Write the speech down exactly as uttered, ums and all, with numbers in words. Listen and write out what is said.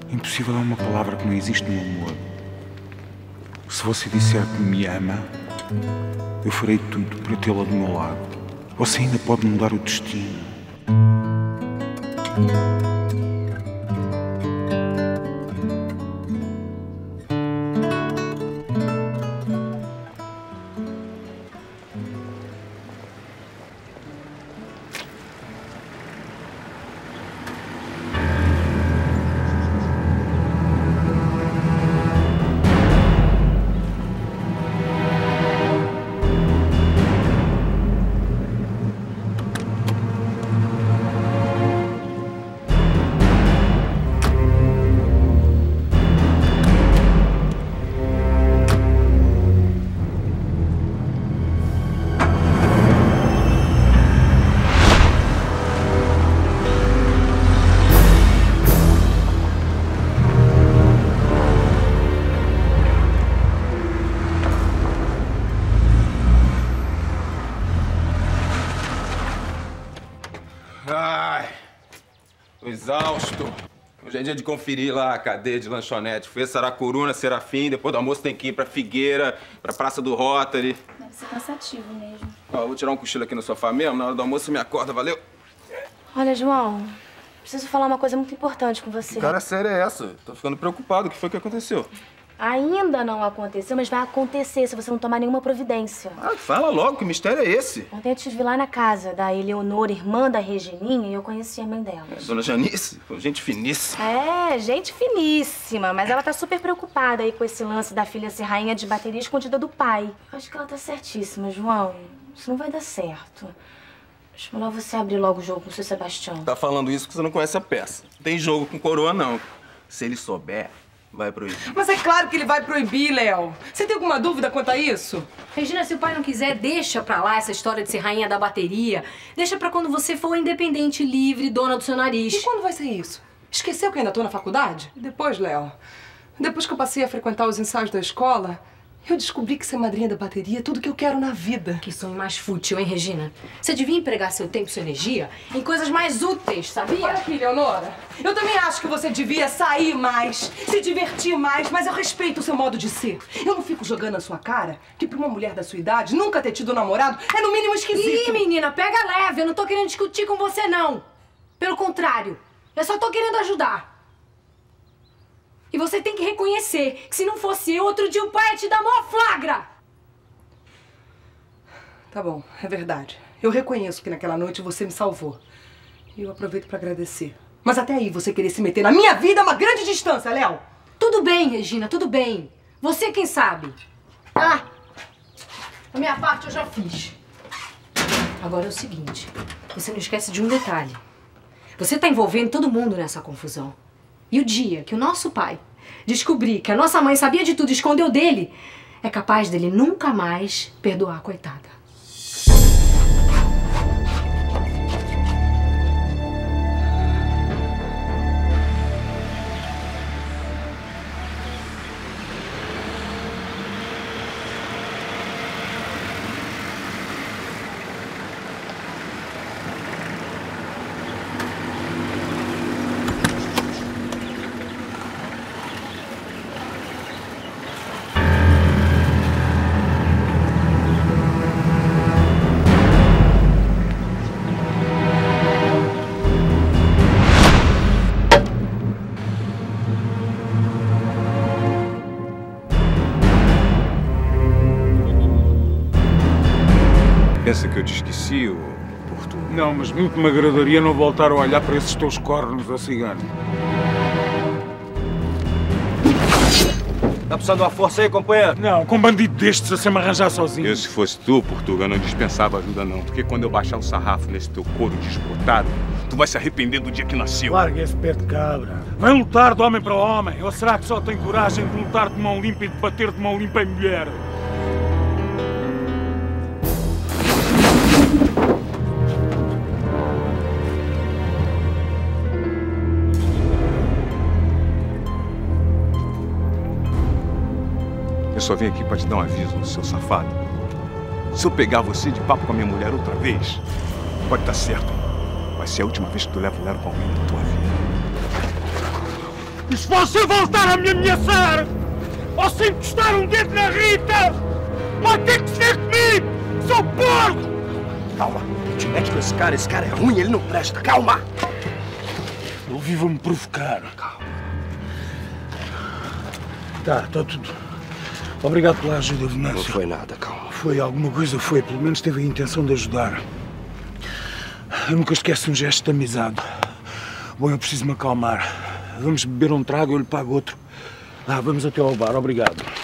Impossível é uma palavra que não existe no amor. Se você disser que me ama, eu farei tudo para tê-la do meu lado. Você ainda pode mudar o destino. Ai, tô exausto. Hoje é dia de conferir lá a cadeia de lanchonete. Fui a Saracuruna, Serafim, depois do almoço tem que ir pra Figueira, pra Praça do Rotary. Deve ser cansativo mesmo. Ó, eu vou tirar um cochilo aqui no sofá mesmo, na hora do almoço você me acorda, valeu? Olha, João, preciso falar uma coisa muito importante com você. Que cara séria é essa? Tô ficando preocupado. O que foi que aconteceu? Ainda não aconteceu, mas vai acontecer se você não tomar nenhuma providência. Ah, fala logo, que mistério é esse? Ontem eu te vi lá na casa da Eleonora, irmã da Regininha, e eu conheci a mãe dela. É, Dona Janice, gente finíssima. É, gente finíssima, mas ela tá super preocupada aí com esse lance da filha ser rainha de bateria escondida do pai. Acho que ela tá certíssima, João. Isso não vai dar certo. Acho melhor você abrir logo o jogo com o seu Sebastião. Tá falando isso porque você não conhece a peça. Não tem jogo com coroa, não. Se ele souber, vai proibir. Mas é claro que ele vai proibir, Léo. Você tem alguma dúvida quanto a isso? Regina, se o pai não quiser, deixa pra lá essa história de ser rainha da bateria. Deixa pra quando você for independente, livre, dona do seu nariz. E quando vai ser isso? Esqueceu que ainda tô na faculdade? Depois, Léo, depois que eu passei a frequentar os ensaios da escola, eu descobri que ser madrinha da bateria é tudo que eu quero na vida. Que sonho mais fútil, hein, Regina? Você devia empregar seu tempo e sua energia em coisas mais úteis, sabia? Olha aqui, Leonora. Eu também acho que você devia sair mais, se divertir mais, mas eu respeito o seu modo de ser. Eu não fico jogando na sua cara que pra uma mulher da sua idade nunca ter tido namorado é no mínimo esquisito. Ih, menina, pega leve. Eu não tô querendo discutir com você, não. Pelo contrário, eu só tô querendo ajudar. E você tem que reconhecer que se não fosse eu, outro dia o pai ia te dar maior flagra. Tá bom, é verdade. Eu reconheço que naquela noite você me salvou. E eu aproveito pra agradecer. Mas até aí, você querer se meter na minha vida é uma grande distância, Léo. Tudo bem, Regina, tudo bem. Você quem sabe. Ah, a minha parte eu já fiz. Agora é o seguinte, você não esquece de um detalhe. Você tá envolvendo todo mundo nessa confusão. E o dia que o nosso pai descobrir que a nossa mãe sabia de tudo e escondeu dele, é capaz dele nunca mais perdoar a coitada. Pensa que eu te esqueci, ô Porto? Não, mas muito me agradaria não voltar a olhar para esses teus cornos, ó cigano. Tá precisando de uma força aí, companheiro? Não, com um bandido destes a se me arranjar sozinho. Eu, se fosse tu, Portuga, não dispensava ajuda, não. Porque quando eu baixar o sarrafo nesse teu couro desbotado, tu vai se arrepender do dia que nasceu. Larga esse pé de cabra. Vem lutar de homem para homem. Ou será que só tem coragem de lutar de mão limpa e de bater de mão limpa em mulher? Eu só vim aqui pra te dar um aviso, seu safado. Se eu pegar você de papo com a minha mulher outra vez, pode estar certo. Vai ser a última vez que tu leva o Lero pra alguém na tua vida. E se você voltar a me ameaçar, ou se encostar um dedo na Rita, vai ter que ser comigo, seu porco! Calma, te mete com esse cara, esse cara é ruim, ele não presta, calma! Ele vive a me provocar. Calma. Tá, tá tudo. Obrigado pela ajuda, Venâncio. Não foi nada, calma. Foi alguma coisa, foi. Pelo menos teve a intenção de ajudar. Eu nunca esqueço um gesto de amizade. Bom, eu preciso me acalmar. Vamos beber um trago, eu lhe pago outro. Ah, vamos até ao bar. Obrigado.